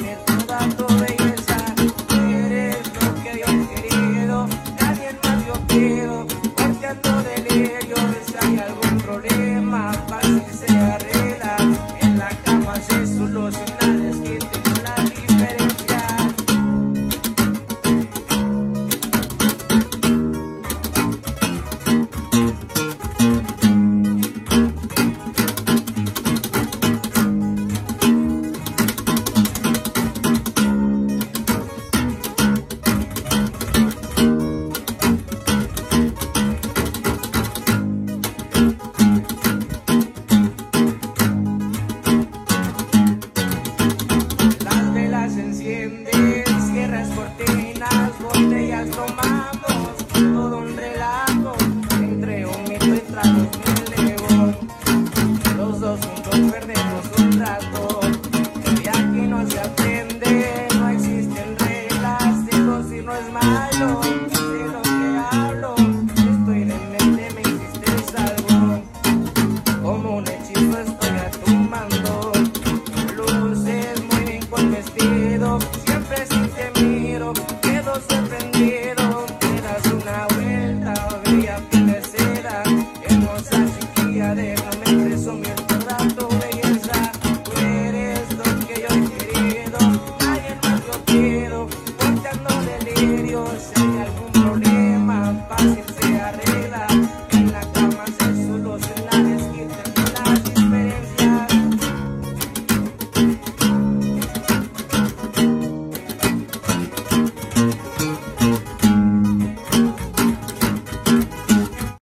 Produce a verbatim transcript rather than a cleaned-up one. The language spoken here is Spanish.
tener toda tu belleza. Eres lo que yo he querido, nadie más yo quiero, porque ando delirio. Si hay algún problema, fácil se arregla, en la cama se soluciona, es que tengo la diferencia. Cierras cortinas, botellas tomamos, todo un relajo, entre un mito y tragos me elevó. Los dos juntos perdemos un rato, y aquí no se aprende, no existen reglas, digo si no es malo, de lo que hablo, estoy en mente, me hiciste algo, como un hechizo estoy a tu mando, luces muy bien con vestido, siempre sin